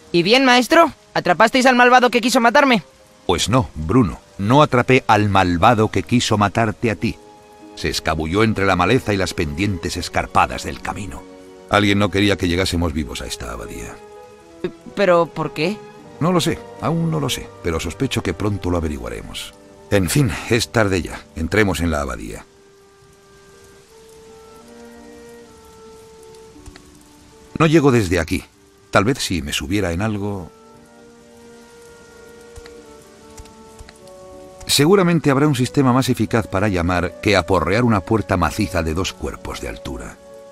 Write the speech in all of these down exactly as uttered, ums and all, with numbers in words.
¿Y bien, maestro? ¿Atrapasteis al malvado que quiso matarme? Pues no, Bruno. No atrapé al malvado que quiso matarte a ti. Se escabulló entre la maleza y las pendientes escarpadas del camino. Alguien no quería que llegásemos vivos a esta abadía. ¿Pero por qué? No lo sé, aún no lo sé, pero sospecho que pronto lo averiguaremos. En fin, es tarde ya. Entremos en la abadía. No llego desde aquí. Tal vez si me subiera en algo... Seguramente habrá un sistema más eficaz para llamar que aporrear una puerta maciza de dos cuerpos de altura.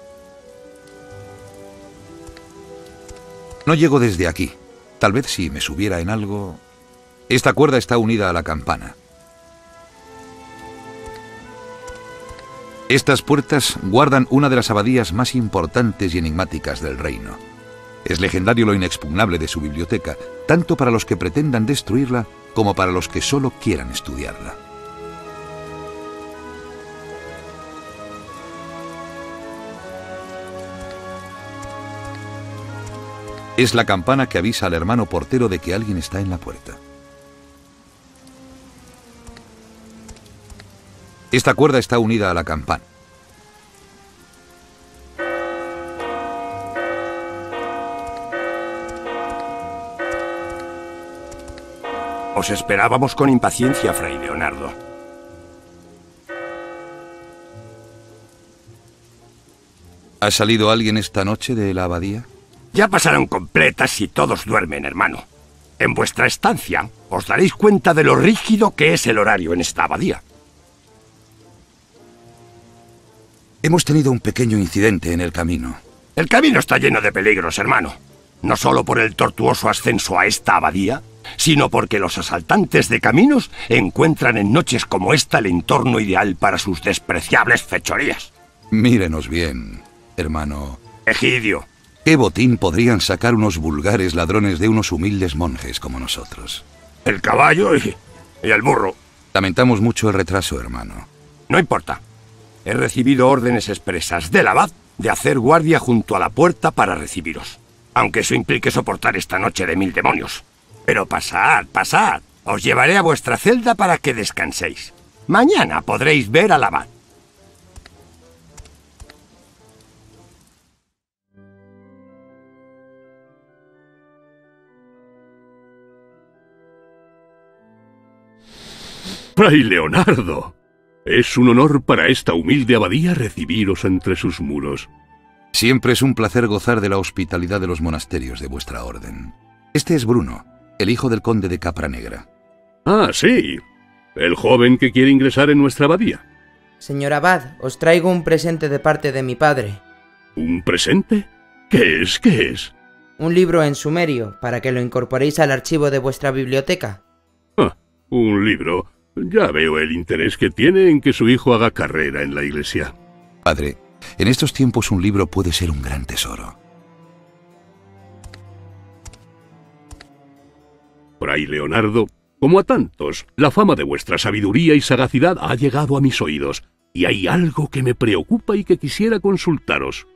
No llego desde aquí. Tal vez si me subiera en algo... Esta cuerda está unida a la campana. Estas puertas guardan una de las abadías más importantes y enigmáticas del reino. Es legendario lo inexpugnable de su biblioteca, tanto para los que pretendan destruirla como para los que solo quieran estudiarla. Es la campana que avisa al hermano portero de que alguien está en la puerta. Esta cuerda está unida a la campana. Os esperábamos con impaciencia, Fray Leonardo. ¿Ha salido alguien esta noche de la abadía? Ya pasaron completas y todos duermen, hermano. En vuestra estancia os daréis cuenta de lo rígido que es el horario en esta abadía. Hemos tenido un pequeño incidente en el camino. El camino está lleno de peligros, hermano. No solo por el tortuoso ascenso a esta abadía, sino porque los asaltantes de caminos encuentran en noches como esta el entorno ideal para sus despreciables fechorías. Mírenos bien, hermano. Egidio. ¿Qué botín podrían sacar unos vulgares ladrones de unos humildes monjes como nosotros? El caballo y, y el burro. Lamentamos mucho el retraso, hermano. No importa. He recibido órdenes expresas del abad de hacer guardia junto a la puerta para recibiros. Aunque eso implique soportar esta noche de mil demonios. Pero pasad, pasad. Os llevaré a vuestra celda para que descanséis. Mañana podréis ver al abad. Fray Leonardo, es un honor para esta humilde abadía recibiros entre sus muros. Siempre es un placer gozar de la hospitalidad de los monasterios de vuestra orden. Este es Bruno, el hijo del conde de Capranegra. Ah, sí. El joven que quiere ingresar en nuestra abadía. Señor abad, os traigo un presente de parte de mi padre. ¿Un presente? ¿Qué es? ¿Qué es? Un libro en sumerio, para que lo incorporéis al archivo de vuestra biblioteca. Ah, un libro. Ya veo el interés que tiene en que su hijo haga carrera en la iglesia. Padre, en estos tiempos un libro puede ser un gran tesoro. Fray Leonardo, como a tantos, la fama de vuestra sabiduría y sagacidad ha llegado a mis oídos, y hay algo que me preocupa y que quisiera consultaros.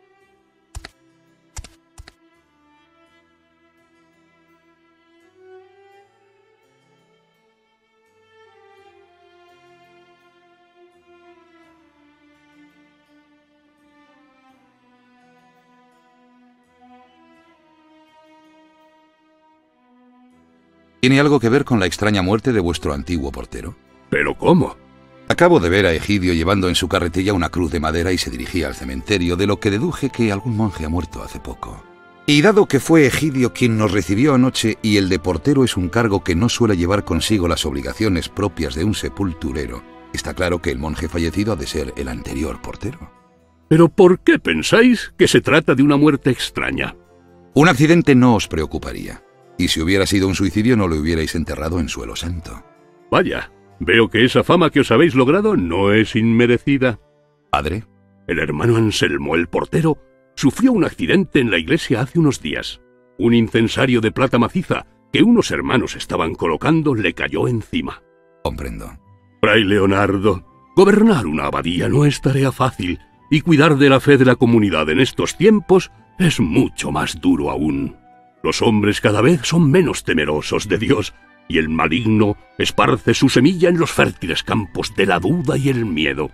¿Tiene algo que ver con la extraña muerte de vuestro antiguo portero? ¿Pero cómo? Acabo de ver a Egidio llevando en su carretilla una cruz de madera y se dirigía al cementerio, de lo que deduje que algún monje ha muerto hace poco. Y dado que fue Egidio quien nos recibió anoche y el de portero es un cargo que no suele llevar consigo las obligaciones propias de un sepulturero, está claro que el monje fallecido ha de ser el anterior portero. ¿Pero por qué pensáis que se trata de una muerte extraña? Un accidente no os preocuparía. Y si hubiera sido un suicidio no lo hubierais enterrado en suelo santo. Vaya, veo que esa fama que os habéis logrado no es inmerecida. ¿Padre? El hermano Anselmo, el portero, sufrió un accidente en la iglesia hace unos días. Un incensario de plata maciza que unos hermanos estaban colocando le cayó encima. Comprendo. Fray Leonardo, gobernar una abadía no es tarea fácil, y cuidar de la fe de la comunidad en estos tiempos es mucho más duro aún. Los hombres cada vez son menos temerosos de Dios, y el maligno esparce su semilla en los fértiles campos de la duda y el miedo.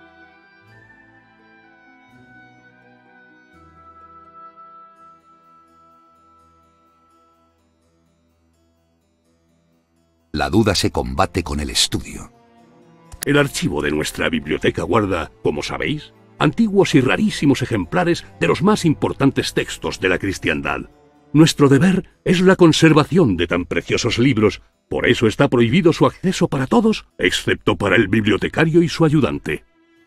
La duda se combate con el estudio. El archivo de nuestra biblioteca guarda, como sabéis, antiguos y rarísimos ejemplares de los más importantes textos de la cristiandad. Nuestro deber es la conservación de tan preciosos libros, por eso está prohibido su acceso para todos, excepto para el bibliotecario y su ayudante.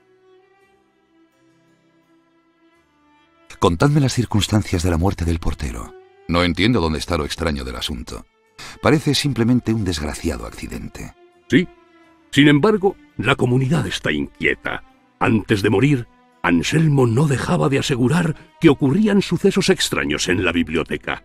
Contadme las circunstancias de la muerte del portero. No entiendo dónde está lo extraño del asunto. Parece simplemente un desgraciado accidente. Sí. Sin embargo, la comunidad está inquieta. Antes de morir, Anselmo no dejaba de asegurar que ocurrían sucesos extraños en la biblioteca.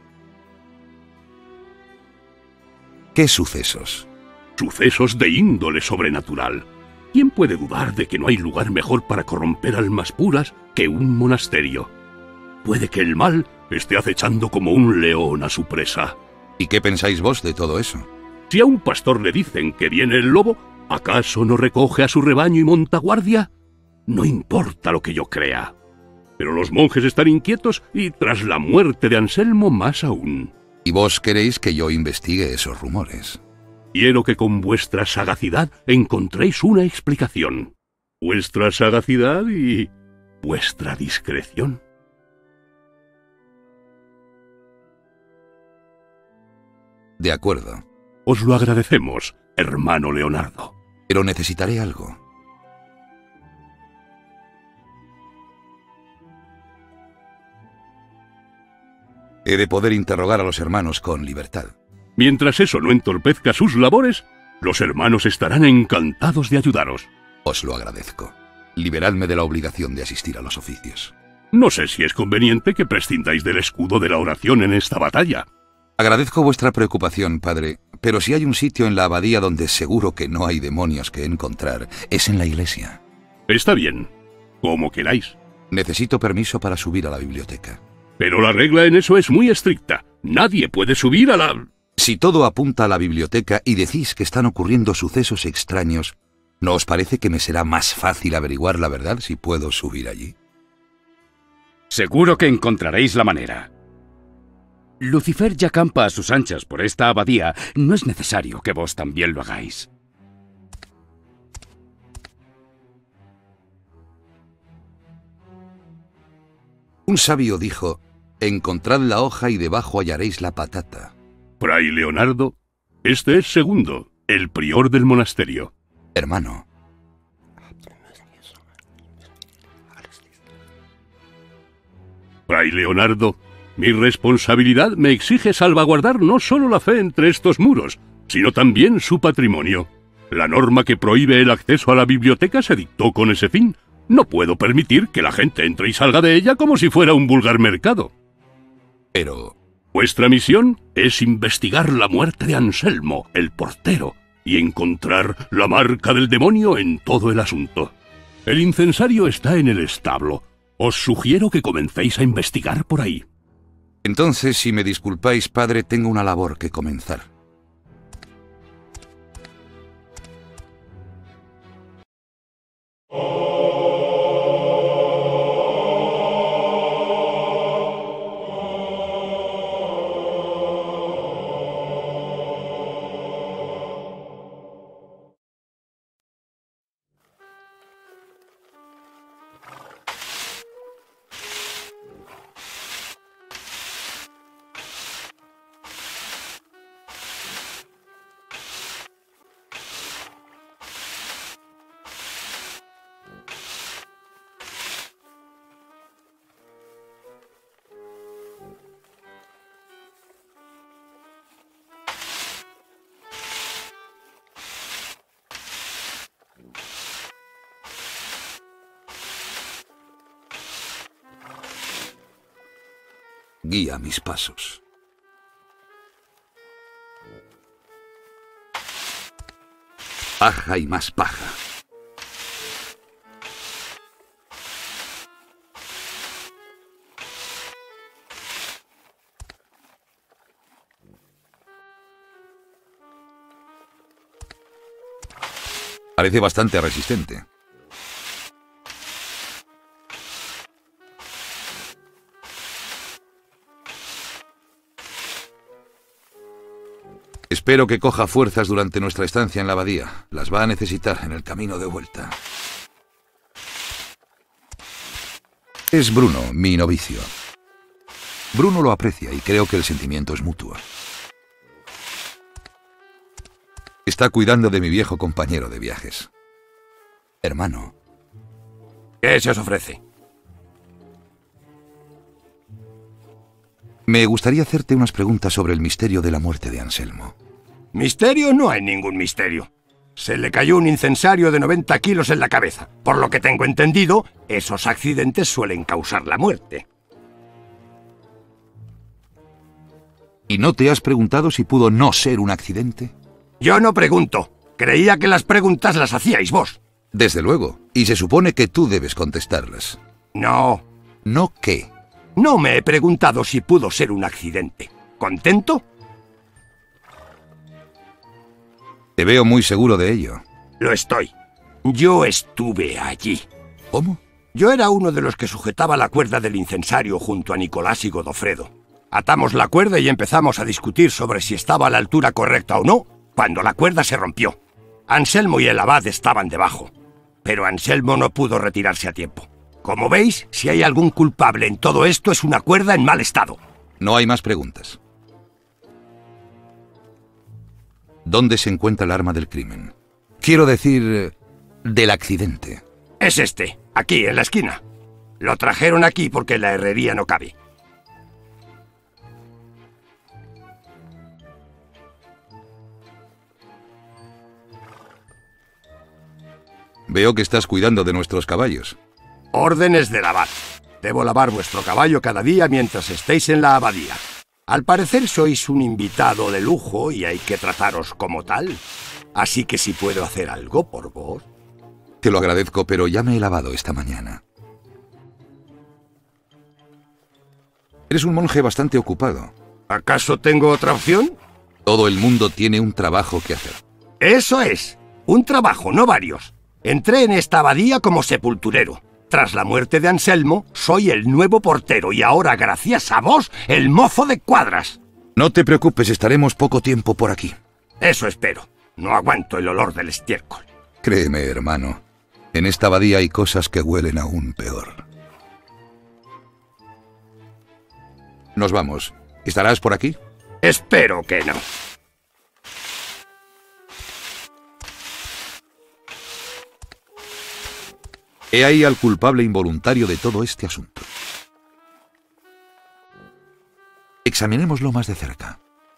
¿Qué sucesos? Sucesos de índole sobrenatural. ¿Quién puede dudar de que no hay lugar mejor para corromper almas puras que un monasterio? Puede que el mal esté acechando como un león a su presa. ¿Y qué pensáis vos de todo eso? Si a un pastor le dicen que viene el lobo, ¿acaso no recoge a su rebaño y monta guardia? No importa lo que yo crea. Pero los monjes están inquietos y tras la muerte de Anselmo más aún. ¿Y vos queréis que yo investigue esos rumores? Quiero que con vuestra sagacidad encontréis una explicación. Vuestra sagacidad y vuestra discreción. De acuerdo. Os lo agradecemos, hermano Leonardo. Pero necesitaré algo. He de poder interrogar a los hermanos con libertad. Mientras eso no entorpezca sus labores, los hermanos estarán encantados de ayudaros. Os lo agradezco. Liberadme de la obligación de asistir a los oficios. No sé si es conveniente que prescindáis del escudo de la oración en esta batalla. Agradezco vuestra preocupación, padre, pero si hay un sitio en la abadía donde seguro que no hay demonios que encontrar, es en la iglesia. Está bien, como queráis. Necesito permiso para subir a la biblioteca. Pero la regla en eso es muy estricta. Nadie puede subir a la... Si todo apunta a la biblioteca y decís que están ocurriendo sucesos extraños, ¿no os parece que me será más fácil averiguar la verdad si puedo subir allí? Seguro que encontraréis la manera. Lucifer ya campa a sus anchas por esta abadía. No es necesario que vos también lo hagáis. Un sabio dijo, encontrad la hoja y debajo hallaréis la patata. Fray Leonardo, este es Segundo, el prior del monasterio. Hermano. Fray Leonardo, mi responsabilidad me exige salvaguardar no solo la fe entre estos muros, sino también su patrimonio. La norma que prohíbe el acceso a la biblioteca se dictó con ese fin. No puedo permitir que la gente entre y salga de ella como si fuera un vulgar mercado. Pero... Vuestra misión es investigar la muerte de Anselmo, el portero, y encontrar la marca del demonio en todo el asunto. El incensario está en el establo. Os sugiero que comencéis a investigar por ahí. Entonces, si me disculpáis, padre, tengo una labor que comenzar. Guía mis pasos. Paja y más paja. Parece bastante resistente. Espero que coja fuerzas durante nuestra estancia en la abadía. Las va a necesitar en el camino de vuelta. Es Bruno, mi novicio. Bruno lo aprecia y creo que el sentimiento es mutuo. Está cuidando de mi viejo compañero de viajes. Hermano. ¿Qué se os ofrece? Me gustaría hacerte unas preguntas sobre el misterio de la muerte de Anselmo. Misterio no hay ningún misterio. Se le cayó un incensario de noventa kilos en la cabeza. Por lo que tengo entendido, esos accidentes suelen causar la muerte. ¿Y no te has preguntado si pudo no ser un accidente? Yo no pregunto. Creía que las preguntas las hacíais vos. Desde luego. Y se supone que tú debes contestarlas. No. ¿No qué? No me he preguntado si pudo ser un accidente. ¿Contento? Te veo muy seguro de ello. Lo estoy. Yo estuve allí. ¿Cómo? Yo era uno de los que sujetaba la cuerda del incensario junto a Nicolás y Godofredo. Atamos la cuerda y empezamos a discutir sobre si estaba a la altura correcta o no, cuando la cuerda se rompió. Anselmo y el abad estaban debajo, pero Anselmo no pudo retirarse a tiempo. Como veis, si hay algún culpable en todo esto es una cuerda en mal estado. No hay más preguntas. ¿Dónde se encuentra el arma del crimen? Quiero decir, del accidente. Es este, aquí, en la esquina. Lo trajeron aquí porque la herrería no cabe. Veo que estás cuidando de nuestros caballos. Órdenes de lavar. Debo lavar vuestro caballo cada día mientras estéis en la abadía. Al parecer sois un invitado de lujo y hay que trataros como tal. Así que si puedo hacer algo por vos... Te lo agradezco, pero ya me he lavado esta mañana. Eres un monje bastante ocupado. ¿Acaso tengo otra opción? Todo el mundo tiene un trabajo que hacer. Eso es. Un trabajo, no varios. Entré en esta abadía como sepulturero. Tras la muerte de Anselmo, soy el nuevo portero y ahora, gracias a vos, el mozo de cuadras. No te preocupes, estaremos poco tiempo por aquí. Eso espero. No aguanto el olor del estiércol. Créeme, hermano, en esta abadía hay cosas que huelen aún peor. Nos vamos. ¿Estarás por aquí? Espero que no. He ahí al culpable involuntario de todo este asunto. Examinémoslo más de cerca.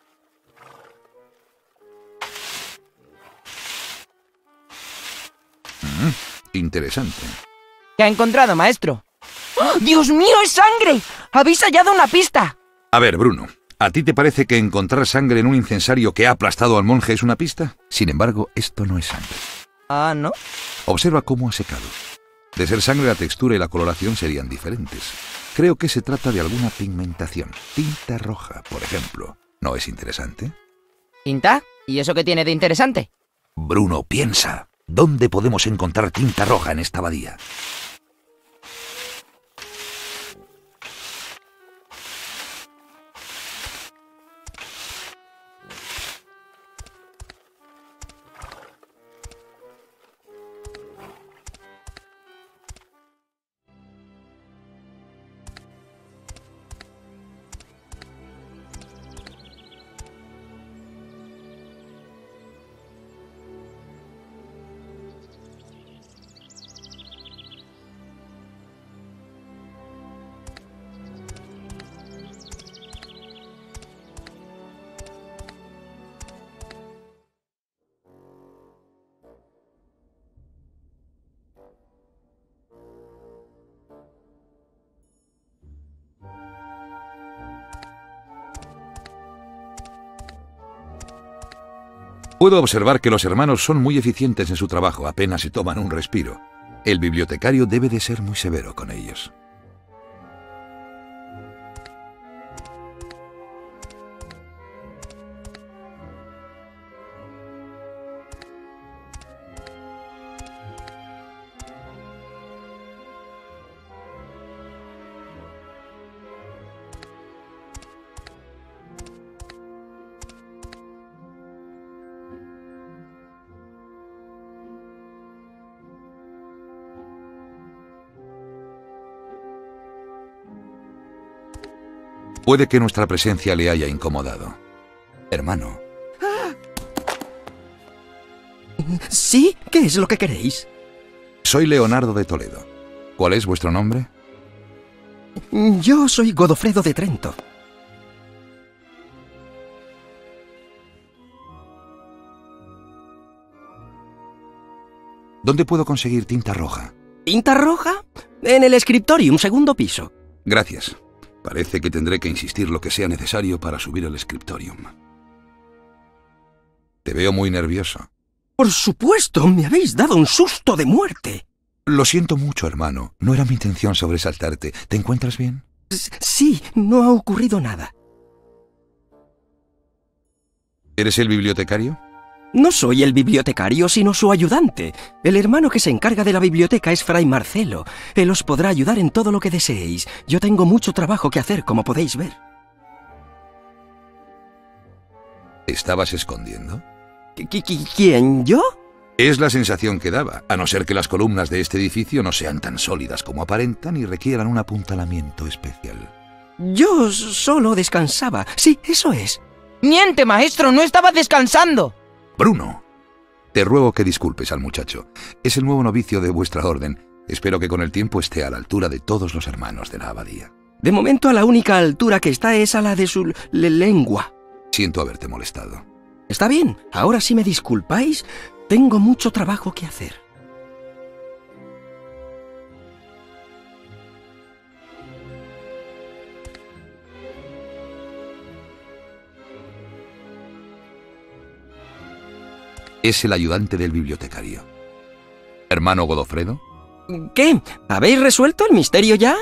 Mm, interesante. ¿Qué ha encontrado, maestro? ¡Oh, ¡Dios mío, es sangre! ¡Habéis hallado una pista! A ver, Bruno, ¿a ti te parece que encontrar sangre en un incensario que ha aplastado al monje es una pista? Sin embargo, esto no es sangre. Ah, ¿no? Observa cómo ha secado. De ser sangre, la textura y la coloración serían diferentes. Creo que se trata de alguna pigmentación. Tinta roja, por ejemplo. ¿No es interesante? ¿Tinta? ¿Y eso qué tiene de interesante? Bruno, piensa. ¿Dónde podemos encontrar tinta roja en esta abadía? Puedo observar que los hermanos son muy eficientes en su trabajo, apenas se toman un respiro. El bibliotecario debe de ser muy severo con ellos. Puede que nuestra presencia le haya incomodado. Hermano. ¿Sí? ¿Qué es lo que queréis? Soy Leonardo de Toledo. ¿Cuál es vuestro nombre? Yo soy Godofredo de Trento. ¿Dónde puedo conseguir tinta roja? ¿Tinta roja? En el Scriptorium, segundo piso. Gracias. Parece que tendré que insistir lo que sea necesario para subir al Scriptorium. Te veo muy nervioso. Por supuesto, me habéis dado un susto de muerte. Lo siento mucho, hermano. No era mi intención sobresaltarte. ¿Te encuentras bien? S- sí, no ha ocurrido nada. ¿Eres el bibliotecario? No soy el bibliotecario, sino su ayudante. El hermano que se encarga de la biblioteca es Fray Marcelo. Él os podrá ayudar en todo lo que deseéis. Yo tengo mucho trabajo que hacer, como podéis ver. ¿Te estabas escondiendo? ¿Qui- qui- ¿Quién, yo? Es la sensación que daba, a no ser que las columnas de este edificio no sean tan sólidas como aparentan y requieran un apuntalamiento especial. Yo solo descansaba. Sí, eso es. ¡Miente, maestro! ¡No estaba descansando! ¡Bruno! Te ruego que disculpes al muchacho. Es el nuevo novicio de vuestra orden. Espero que con el tiempo esté a la altura de todos los hermanos de la abadía. De momento a la única altura que está es a la de su le- lengua. Siento haberte molestado. Está bien, ahora si me disculpáis, tengo mucho trabajo que hacer. Es el ayudante del bibliotecario. ¿Hermano Godofredo? ¿Qué? ¿Habéis resuelto el misterio ya?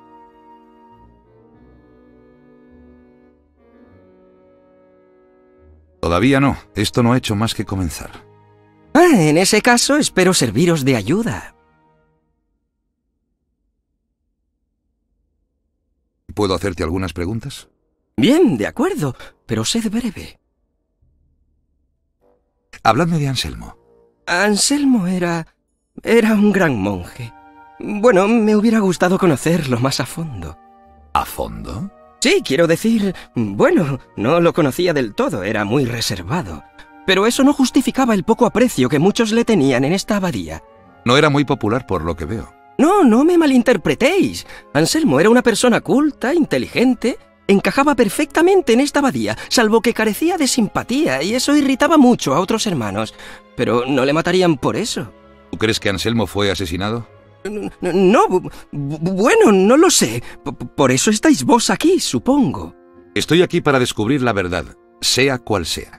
Todavía no. Esto no ha hecho más que comenzar. Ah, en ese caso espero serviros de ayuda. ¿Puedo hacerte algunas preguntas? Bien, de acuerdo, pero sed breve. Habladme de Anselmo. Anselmo era... era un gran monje. Bueno, me hubiera gustado conocerlo más a fondo. ¿A fondo? Sí, quiero decir... bueno, no lo conocía del todo, era muy reservado. Pero eso no justificaba el poco aprecio que muchos le tenían en esta abadía. No era muy popular por lo que veo. No, no me malinterpretéis. Anselmo era una persona culta, inteligente... encajaba perfectamente en esta abadía, salvo que carecía de simpatía, y eso irritaba mucho a otros hermanos. Pero no le matarían por eso. ¿Tú crees que Anselmo fue asesinado? N- No, bu- bu- bueno, no lo sé. P- por eso estáis vos aquí, supongo. Estoy aquí para descubrir la verdad, sea cual sea.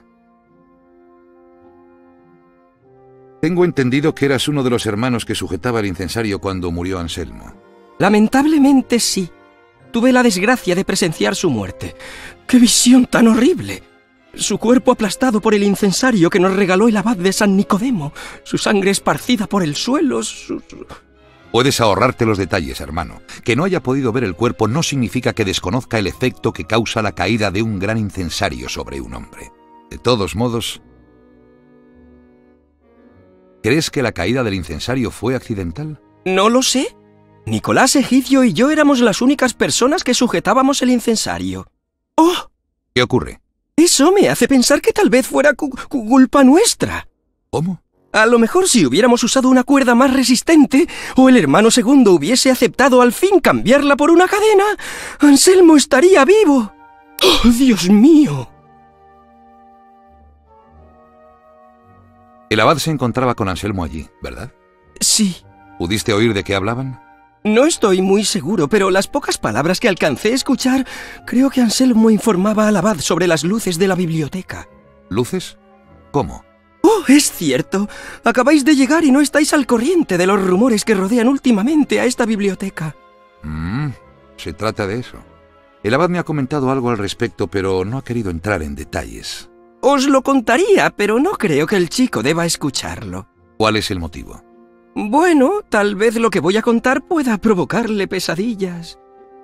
Tengo entendido que eras uno de los hermanos que sujetaba el incensario cuando murió Anselmo. Lamentablemente sí. Tuve la desgracia de presenciar su muerte. ¡Qué visión tan horrible! Su cuerpo aplastado por el incensario que nos regaló el abad de San Nicodemo, su sangre esparcida por el suelo, su... Puedes ahorrarte los detalles, hermano. Que no haya podido ver el cuerpo no significa que desconozca el efecto que causa la caída de un gran incensario sobre un hombre. De todos modos, ¿crees que la caída del incensario fue accidental? No lo sé. Nicolás Egidio y yo éramos las únicas personas que sujetábamos el incensario. ¡Oh! ¿Qué ocurre? Eso me hace pensar que tal vez fuera cu- cu- culpa nuestra. ¿Cómo? A lo mejor si hubiéramos usado una cuerda más resistente, o el hermano segundo hubiese aceptado al fin cambiarla por una cadena, Anselmo estaría vivo. ¡Oh, Dios mío! El abad se encontraba con Anselmo allí, ¿verdad? Sí. ¿Pudiste oír de qué hablaban? No estoy muy seguro, pero las pocas palabras que alcancé a escuchar, creo que Anselmo informaba al abad sobre las luces de la biblioteca. ¿Luces? ¿Cómo? ¡Oh, es cierto! Acabáis de llegar y no estáis al corriente de los rumores que rodean últimamente a esta biblioteca. Mm, se trata de eso. El abad me ha comentado algo al respecto, pero no ha querido entrar en detalles. Os lo contaría, pero no creo que el chico deba escucharlo. ¿Cuál es el motivo? Bueno, tal vez lo que voy a contar pueda provocarle pesadillas.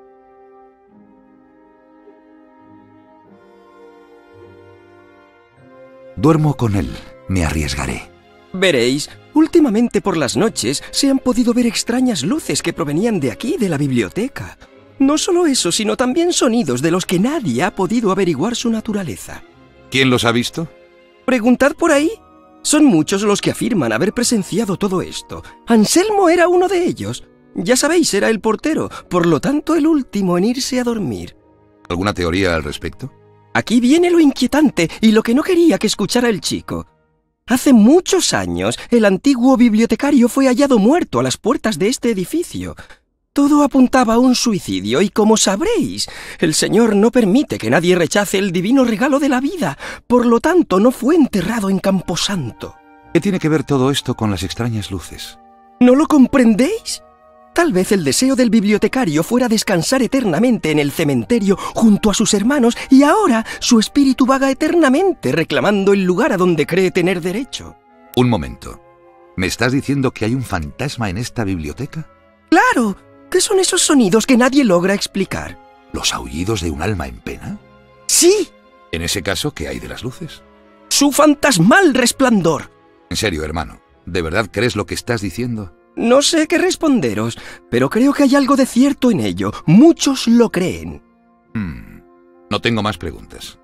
Duermo con él. Me arriesgaré. Veréis, últimamente por las noches se han podido ver extrañas luces que provenían de aquí, de la biblioteca. No solo eso, sino también sonidos de los que nadie ha podido averiguar su naturaleza. ¿Quién los ha visto? Preguntad por ahí. Son muchos los que afirman haber presenciado todo esto. Anselmo era uno de ellos. Ya sabéis, era el portero, por lo tanto el último en irse a dormir. ¿Alguna teoría al respecto? Aquí viene lo inquietante y lo que no quería que escuchara el chico. Hace muchos años, el antiguo bibliotecario fue hallado muerto a las puertas de este edificio. Todo apuntaba a un suicidio y, como sabréis, el Señor no permite que nadie rechace el divino regalo de la vida. Por lo tanto, no fue enterrado en Camposanto. ¿Qué tiene que ver todo esto con las extrañas luces? ¿No lo comprendéis? Tal vez el deseo del bibliotecario fuera descansar eternamente en el cementerio junto a sus hermanos y ahora su espíritu vaga eternamente reclamando el lugar a donde cree tener derecho. Un momento. ¿Me estás diciendo que hay un fantasma en esta biblioteca? ¡Claro! ¿Qué son esos sonidos que nadie logra explicar? ¿Los aullidos de un alma en pena? ¡Sí! En ese caso, ¿qué hay de las luces? ¡Su fantasmal resplandor! En serio, hermano, ¿de verdad crees lo que estás diciendo? No sé qué responderos, pero creo que hay algo de cierto en ello. Muchos lo creen. Hmm. No tengo más preguntas.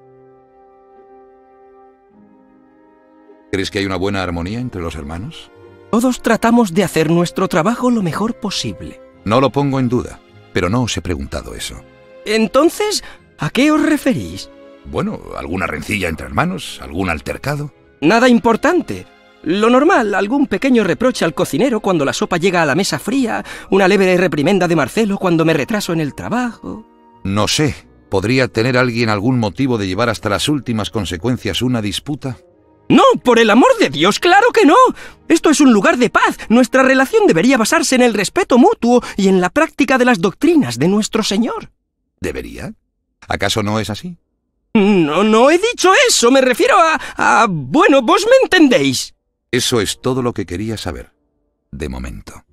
¿Crees que hay una buena armonía entre los hermanos? Todos tratamos de hacer nuestro trabajo lo mejor posible. No lo pongo en duda, pero no os he preguntado eso. Entonces, ¿a qué os referís? Bueno, ¿alguna rencilla entre hermanos? ¿Algún altercado? Nada importante. Lo normal, algún pequeño reproche al cocinero cuando la sopa llega a la mesa fría, una leve reprimenda de Marcelo cuando me retraso en el trabajo. No sé. ¿Podría tener alguien algún motivo de llevar hasta las últimas consecuencias una disputa? ¡No! ¡Por el amor de Dios! ¡Claro que no! Esto es un lugar de paz. Nuestra relación debería basarse en el respeto mutuo y en la práctica de las doctrinas de nuestro Señor. ¿Debería? ¿Acaso no es así? No, no he dicho eso. Me refiero a... a... bueno, vos me entendéis. Eso es todo lo que quería saber. De momento.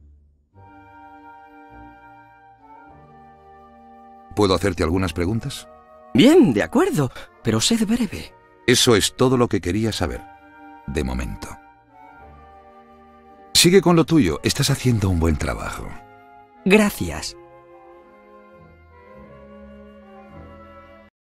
¿Puedo hacerte algunas preguntas? Bien, de acuerdo, pero sed breve. Eso es todo lo que quería saber. De momento. Sigue con lo tuyo. Estás haciendo un buen trabajo. Gracias.